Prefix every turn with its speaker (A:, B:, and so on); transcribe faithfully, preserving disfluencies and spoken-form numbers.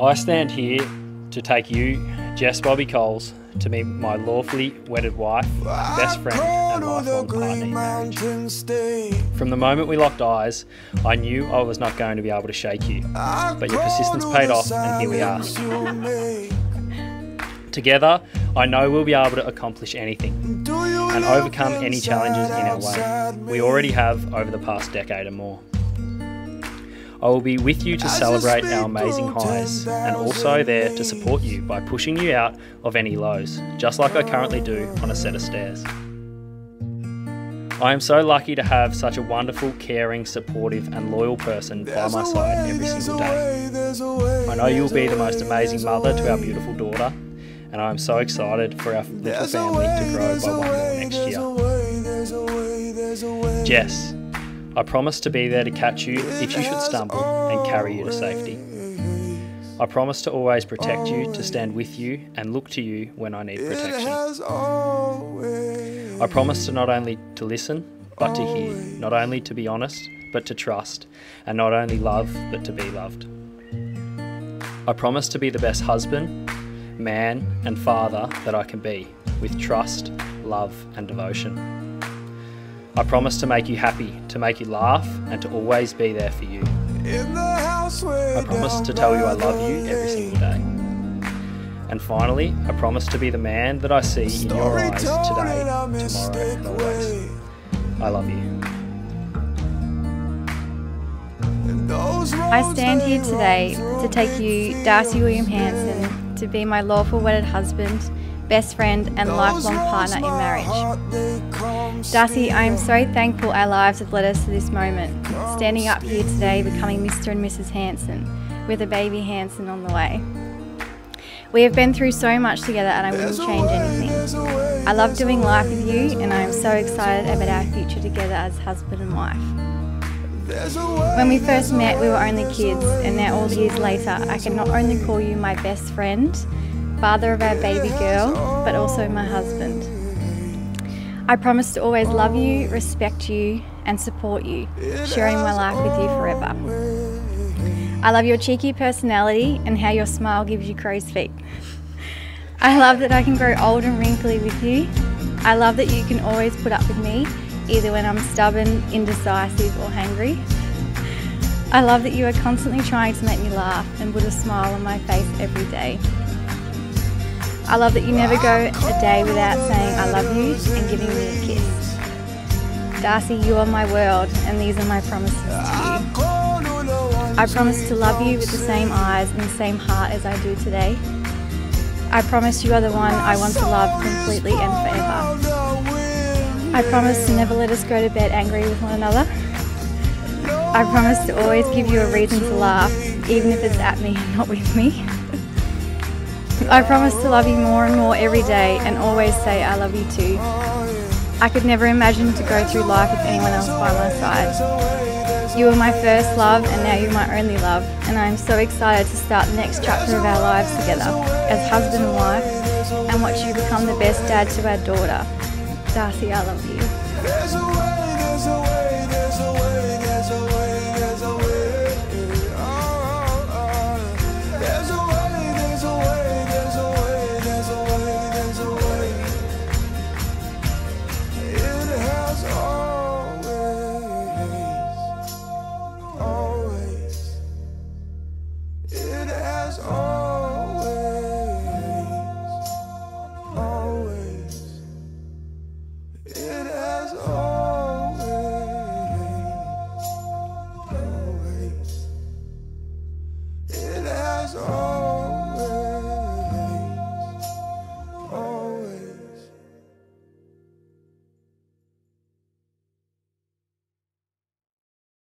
A: I stand here to take you, Jess Bobby Coles, to meet my lawfully wedded wife, best friend and lifelong partner in marriage. From the moment we locked eyes, I knew I was not going to be able to shake you, but your persistence paid off and here we are. Together, I know we'll be able to accomplish anything and overcome any challenges in our way. We already have over the past decade or more. I will be with you to celebrate our amazing highs and also there to support you by pushing you out of any lows, just like I currently do on a set of stairs. I am so lucky to have such a wonderful, caring, supportive and loyal person by my side every single day. I know you'll be the most amazing mother to our beautiful daughter, and I am so excited for our little family to grow by one more next year. Jess, I promise to be there to catch you if you should stumble and carry you to safety. I promise to always protect you, to stand with you and look to you when I need protection. I promise to not only to listen, but to hear, not only to be honest, but to trust, and not only love, but to be loved. I promise to be the best husband, man and father that I can be, with trust, love and devotion. I promise to make you happy, to make you laugh and to always be there for you. I promise to tell you I love you every single day. And finally, I promise to be the man that I see in your eyes today, tomorrow and always. I love you.
B: I stand here today to take you, Darcy William Hanson, to be my lawful wedded husband, best friend and lifelong partner in marriage. Darcy, I am so thankful our lives have led us to this moment, standing up here today becoming Mister and Missus Hanson, with a baby Hanson on the way. We have been through so much together and I wouldn't change anything. I love doing life with you and I am so excited about our future together as husband and wife. When we first met we were only kids, and now all years later I can not only call you my best friend, father of our baby girl, but also my husband. I promise to always love you, respect you and support you, sharing my life with you forever. I love your cheeky personality and how your smile gives you crow's feet. I love that I can grow old and wrinkly with you. I love that you can always put up with me, either when I'm stubborn, indecisive or hangry. I love that you are constantly trying to make me laugh and put a smile on my face every day. I love that you never go a day without saying I love you and giving me a kiss. Darcy, you are my world and these are my promises to you. I promise to love you with the same eyes and the same heart as I do today. I promise you are the one I want to love completely and forever. I promise to never let us go to bed angry with one another. I promise to always give you a reason to laugh, even if it's at me and not with me. I promise to love you more and more every day and always say I love you too. I could never imagine to go through life with anyone else by my side. You were my first love and now you're my only love, and I am so excited to start the next chapter of our lives together as husband and wife and watch you become the best dad to our daughter. Darcy, I love you.
C: It has always